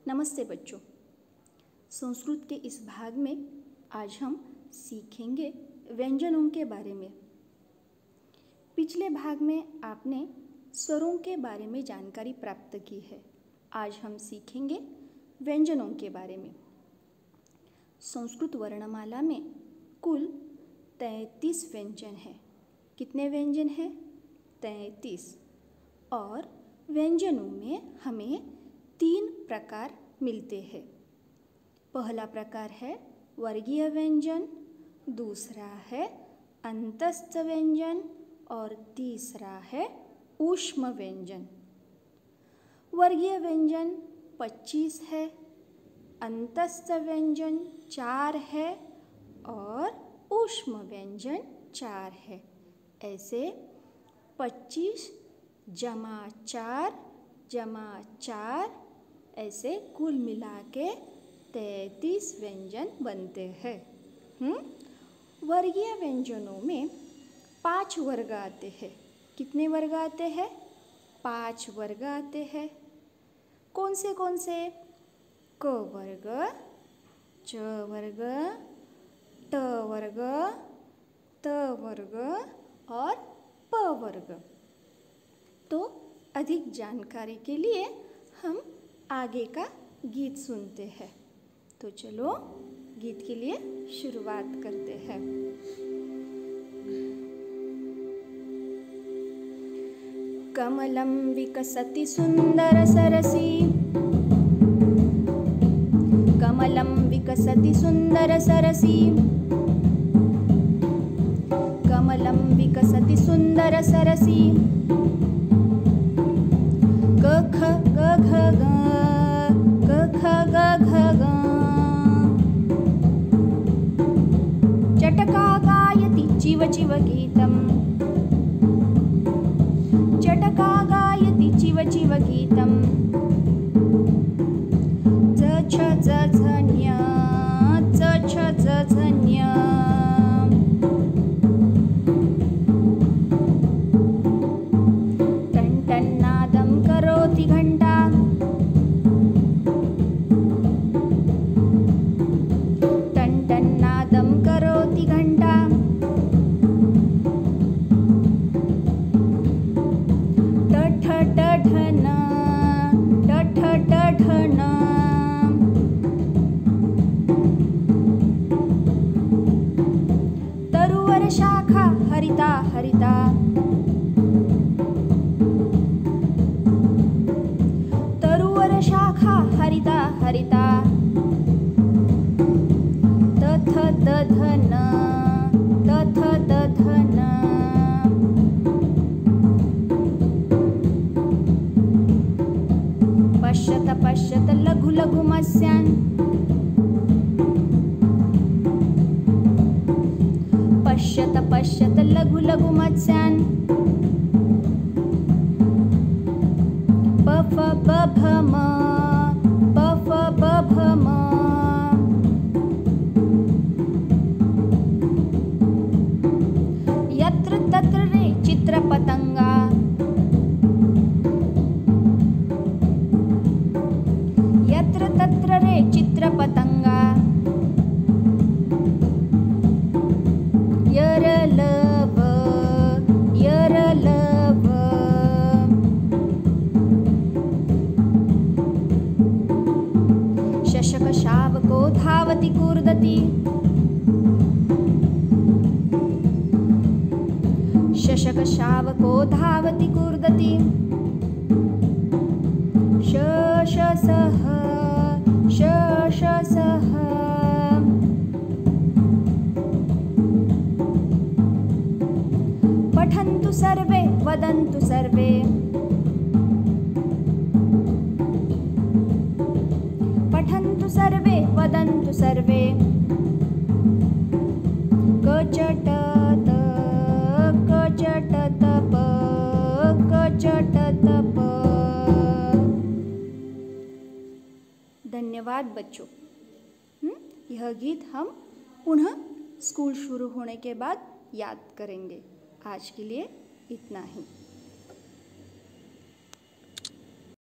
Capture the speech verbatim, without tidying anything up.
नमस्ते बच्चों, संस्कृत के इस भाग में आज हम सीखेंगे व्यंजनों के बारे में। पिछले भाग में आपने स्वरों के बारे में जानकारी प्राप्त की है। आज हम सीखेंगे व्यंजनों के बारे में। संस्कृत वर्णमाला में कुल तैंतीस व्यंजन हैं। कितने व्यंजन हैं? तैंतीस। और व्यंजनों में हमें तीन प्रकार मिलते हैं। पहला प्रकार है वर्गीय व्यंजन, दूसरा है अंतस्थ व्यंजन और तीसरा है ऊष्म व्यंजन। वर्गीय व्यंजन पच्चीस है, अंतस्थ व्यंजन चार है और ऊष्म व्यंजन चार है। ऐसे पच्चीस जमा चार जमा चार ऐसे कुल मिला के तैंतीस व्यंजन बनते हैं। हम्म वर्गीय व्यंजनों में पांच वर्ग आते हैं। कितने वर्ग आते हैं? पांच वर्ग आते हैं। कौन से कौन से? क वर्ग, च वर्ग, ट वर्ग, त वर्ग और प वर्ग। तो अधिक जानकारी के लिए हम आगे का गीत सुनते हैं। तो चलो गीत के लिए शुरुआत करते हैं। कमलं विकसति सुंदर सरसी, कमलं विकसति सुंदर सरसी, कमलं विकसति सुंदर सरसी। ग ख ग घ ग, ग ख ग घ ग। चटका गायति चिव चिव गीतम्, चटका गायति चिव चिव गीतम्। ज छ ज झ न्य, ज छ ज झ न्य। टन टन नादं करोति घंटा, टन टन नादं करोति घंटा। टठ टठन, टठ टठन। तरुवर शाखा हरिता हरिता, तरुवर शाखा हरिता हरिता। तथ दधन, तथ दधन। पश्यत पश्यत लघु लघु मत्स्यान्, पश्यत पश्यत लघु लघु मत्स्यान्। Puff बभम, puff बभम। यत्र तत्र रे चित्रपतंगा, यत्र तत्र रे चित्रपतंगा। यरलव, यरलव। शशक शावको धावति कूर्दति, शशक शावको धावति कूर्दति। शशसः, शशसः। पठन्तु सर्वे वदन्तु सर्वे, पठन्तु सर्वे वदन्तु सर्वे। कचटत, कचटत प, कचटत प। धन्यवाद बच्चों। यह गीत हम पुनः स्कूल शुरू होने के बाद याद करेंगे। आज के लिए इतना ही।